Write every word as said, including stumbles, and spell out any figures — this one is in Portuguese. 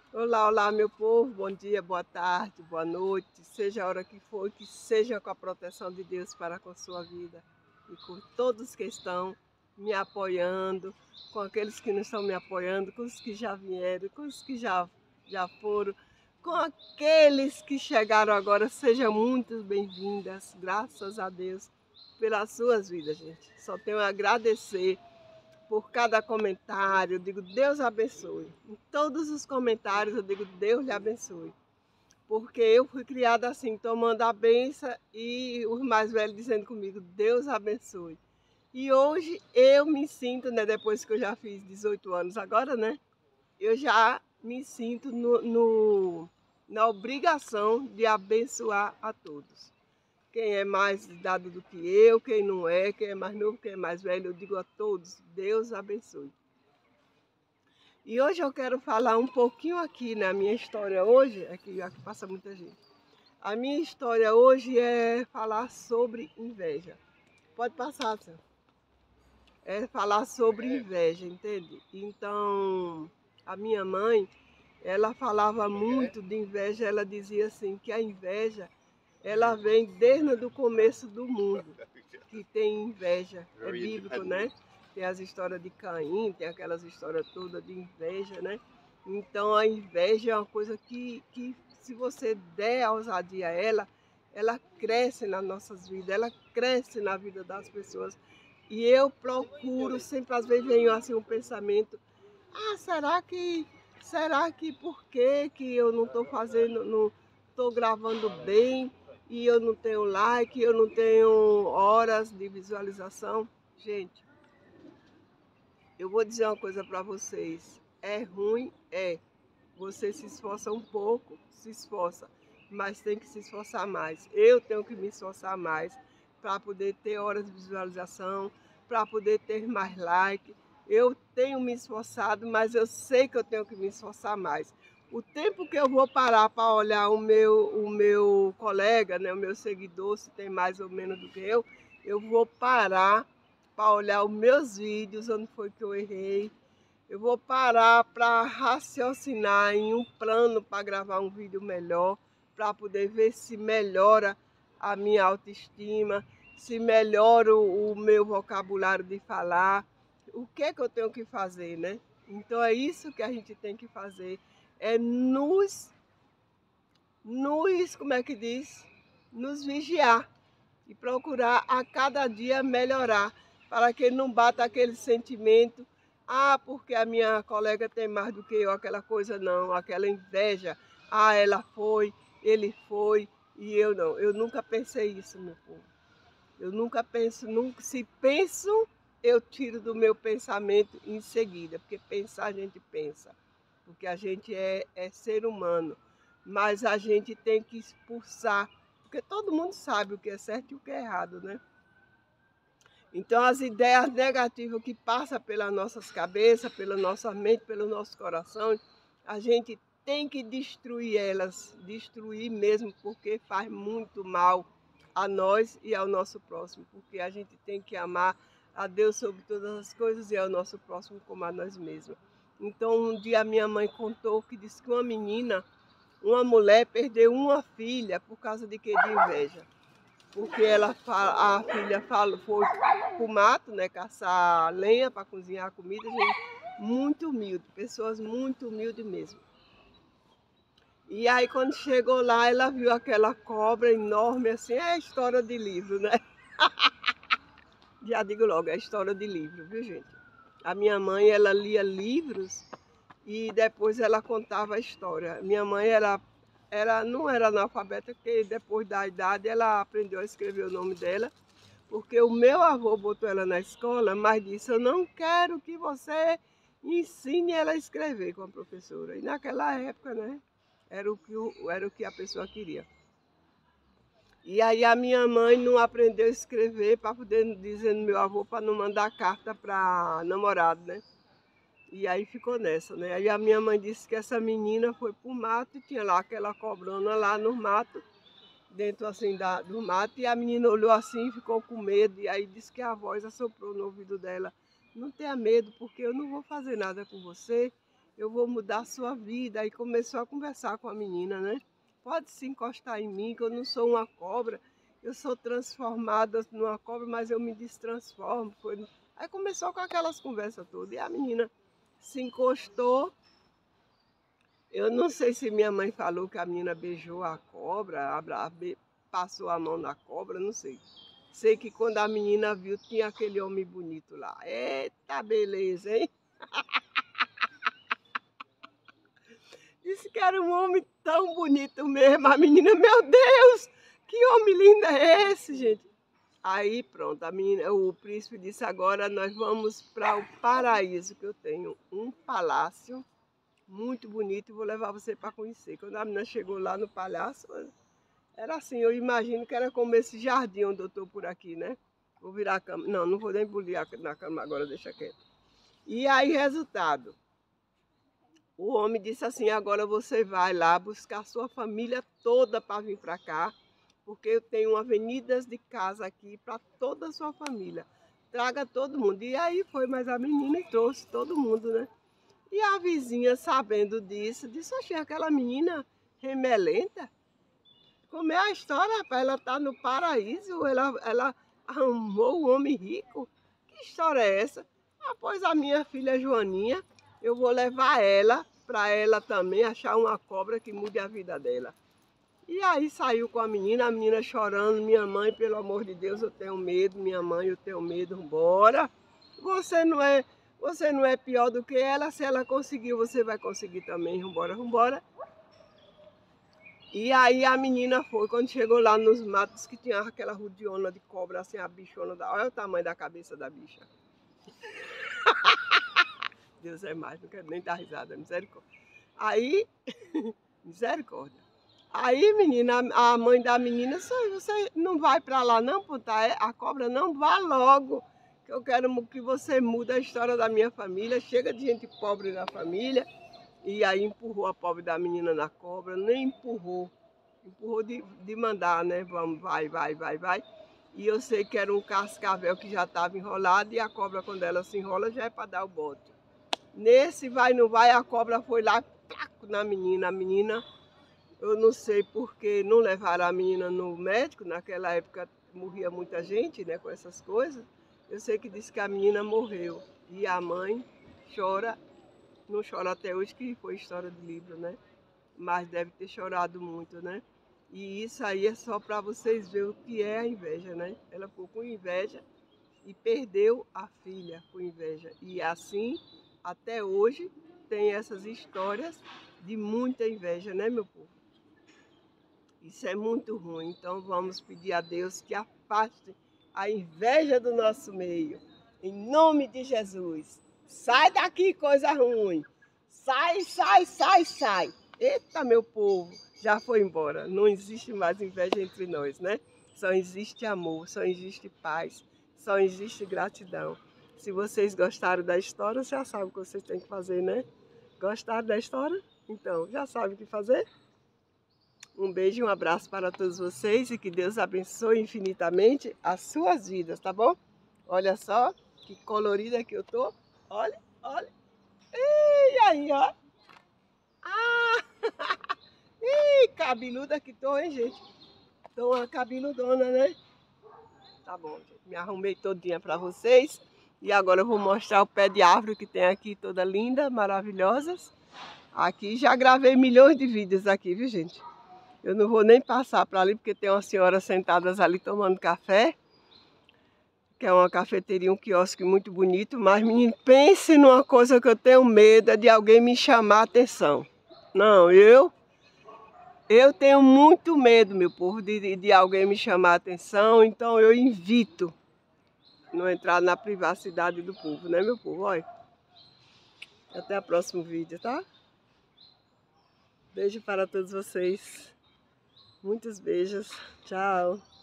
Olá, olá, meu povo, bom dia, boa tarde, boa noite, seja a hora que for, que seja com a proteção de Deus para com a sua vida e com todos que estão me apoiando, com aqueles que não estão me apoiando, com os que já vieram, com os que já, já foram, com aqueles que chegaram agora, sejam muito bem-vindas, graças a Deus pelas suas vidas, gente. Só tenho a agradecer por cada comentário, eu digo Deus abençoe. Em todos os comentários eu digo Deus lhe abençoe. Porque eu fui criada assim, tomando a benção e os mais velhos dizendo comigo, Deus abençoe. E hoje eu me sinto, né, depois que eu já fiz dezoito anos agora, né, eu já me sinto no, no, na obrigação de abençoar a todos. Quem é mais dado do que eu, quem não é, quem é mais novo, quem é mais velho, eu digo a todos, Deus abençoe. E hoje eu quero falar um pouquinho aqui na minha história hoje, aqui, aqui passa muita gente. A minha história hoje é falar sobre inveja. Pode passar, senhor. É falar sobre inveja, entende? Então, a minha mãe, ela falava muito de inveja, ela dizia assim, que a inveja, ela vem desde o começo do mundo, que tem inveja, é bíblico, né? Tem as histórias de Caim, tem aquelas histórias todas de inveja, né? Então a inveja é uma coisa que, que se você der a ousadia a ela, ela cresce nas nossas vidas, ela cresce na vida das pessoas. E eu procuro, sempre às vezes venho assim um pensamento, ah, será que, será que por que que eu não estou fazendo, não estou gravando bem e eu não tenho like, eu não tenho horas de visualização? Gente, eu vou dizer uma coisa para vocês, é ruim, é. Você se esforça um pouco, se esforça, mas tem que se esforçar mais. Eu tenho que me esforçar mais para poder ter horas de visualização, para poder ter mais like. Eu tenho me esforçado, mas eu sei que eu tenho que me esforçar mais. O tempo que eu vou parar para olhar o meu, o meu colega, né, o meu seguidor, se tem mais ou menos do que eu, eu vou parar para olhar os meus vídeos, onde foi que eu errei, eu vou parar para raciocinar em um plano para gravar um vídeo melhor, para poder ver se melhora a minha autoestima, se melhora o, o meu vocabulário de falar, o que é que eu tenho que fazer, né? Então é isso que a gente tem que fazer, é nos, nos, como é que diz? Nos vigiar e procurar a cada dia melhorar, para que não bata aquele sentimento, ah, porque a minha colega tem mais do que eu, aquela coisa não, aquela inveja, ah, ela foi, ele foi e eu não. Eu nunca pensei isso, meu povo. Eu nunca penso, nunca, se penso, eu tiro do meu pensamento em seguida, porque pensar a gente pensa, porque a gente é, é ser humano, mas a gente tem que expulsar, porque todo mundo sabe o que é certo e o que é errado, né? Então as ideias negativas que passam pelas nossas cabeças, pela nossa mente, pelo nosso coração, a gente tem que destruir elas, destruir mesmo, porque faz muito mal a nós e ao nosso próximo, porque a gente tem que amar a Deus sobre todas as coisas e ao nosso próximo como a nós mesmos. Então um dia minha mãe contou que disse que uma menina, uma mulher perdeu uma filha por causa de que? De inveja. Porque ela fala, a filha fala, foi para o mato, né, caçar lenha para cozinhar a comida, gente muito humilde, pessoas muito humildes mesmo. E aí quando chegou lá, ela viu aquela cobra enorme assim, é história de livro, né? Já digo logo, é história de livro, viu gente? A minha mãe, ela lia livros e depois ela contava a história. Minha mãe era, era, não era analfabeta, porque depois da idade ela aprendeu a escrever o nome dela, porque o meu avô botou ela na escola, mas disse, eu não quero que você ensine ela a escrever com a professora. E naquela época, né, era o que, era o que a pessoa queria. E aí a minha mãe não aprendeu a escrever para poder dizer no meu avô para não mandar carta para namorado, né? E aí ficou nessa, né? Aí a minha mãe disse que essa menina foi pro mato e tinha lá aquela cobrona lá no mato, dentro assim da, do mato, e a menina olhou assim e ficou com medo, e aí disse que a voz assoprou no ouvido dela, não tenha medo, porque eu não vou fazer nada com você, eu vou mudar a sua vida. Aí começou a conversar com a menina, né? Pode se encostar em mim, que eu não sou uma cobra. Eu sou transformada numa cobra, mas eu me destransformo. Foi... Aí começou com aquelas conversas todas. E a menina se encostou. Eu não sei se minha mãe falou que a menina beijou a cobra, passou a mão na cobra, não sei. Sei que quando a menina viu, tinha aquele homem bonito lá. Eita, beleza, hein? Disse que era um homem tão bonito mesmo. A menina, meu Deus, que homem lindo é esse, gente? Aí pronto, a menina, o príncipe disse, agora nós vamos para o paraíso, que eu tenho um palácio muito bonito e vou levar você para conhecer. Quando a menina chegou lá no palácio, era assim, eu imagino que era como esse jardim onde eu estou por aqui, né? Vou virar a cama. Não, não vou nem bulir na cama agora, deixa quieto. E aí, resultado. O homem disse assim, agora você vai lá buscar sua família toda para vir para cá, porque eu tenho avenidas de casa aqui para toda a sua família. Traga todo mundo. E aí foi, mas a menina e trouxe todo mundo, né? E a vizinha, sabendo disso, disse, achei aquela menina remelenta. Como é a história, rapaz? Ela está no paraíso, ela, ela arrumou um homem rico. Que história é essa? Após a minha filha Joaninha, eu vou levar ela, para ela também achar uma cobra que mude a vida dela. E aí saiu com a menina, a menina chorando, minha mãe, pelo amor de Deus, eu tenho medo, minha mãe, eu tenho medo, bora. Você não é, você não é pior do que ela, se ela conseguiu, você vai conseguir também, vambora, vambora. E aí a menina foi, quando chegou lá nos matos, que tinha aquela rudiona de cobra, assim, a bichona, da... olha o tamanho da cabeça da bicha. Deus é mais, não quero nem dar risada, misericórdia. Aí, misericórdia. Aí, menina, a mãe da menina, você não vai pra lá não, puta, a cobra não, vá logo, que eu quero que você mude a história da minha família, chega de gente pobre na família. E aí empurrou a pobre da menina na cobra, nem empurrou, empurrou de, de mandar, né? Vamos, vai, vai, vai, vai. E eu sei que era um cascavel que já estava enrolado e a cobra, quando ela se enrola, já é para dar o bote. Nesse vai, não vai, a cobra foi lá, placo, na menina. A menina, eu não sei porque não levaram a menina no médico, naquela época morria muita gente, né, com essas coisas. Eu sei que disse que a menina morreu e a mãe chora. Não chora até hoje, que foi história de livro, né? Mas deve ter chorado muito, né? E isso aí é só para vocês verem o que é a inveja, né? Ela ficou com inveja e perdeu a filha com inveja. E assim, até hoje, tem essas histórias de muita inveja, né, meu povo? Isso é muito ruim. Então vamos pedir a Deus que afaste a inveja do nosso meio. Em nome de Jesus. Sai daqui, coisa ruim. Sai, sai, sai, sai. Eita, meu povo, já foi embora. Não existe mais inveja entre nós, né? Só existe amor, só existe paz, só existe gratidão. Se vocês gostaram da história, já sabem o que vocês têm que fazer, né? Gostaram da história? Então, já sabem o que fazer? Um beijo e um abraço para todos vocês e que Deus abençoe infinitamente as suas vidas, tá bom? Olha só que colorida que eu tô. Olha, olha. E aí, ó. Ah! Ih, cabeluda que tô, hein, gente? Tô uma cabeludona, né? Tá bom, gente. Me arrumei todinha pra vocês. E agora eu vou mostrar o pé de árvore que tem aqui, toda linda, maravilhosas. Aqui já gravei milhões de vídeos aqui, viu, gente? Eu não vou nem passar para ali, porque tem umas senhoras sentadas ali tomando café. Que é uma cafeteria, um quiosque muito bonito. Mas, menino, pense numa coisa que eu tenho medo, é de alguém me chamar a atenção. Não, eu... Eu tenho muito medo, meu povo, de, de alguém me chamar a atenção. Então, eu evito não entrar na privacidade do povo, né, meu povo? Olha. Até o próximo vídeo, tá? Beijo para todos vocês. Muitos beijos. Tchau.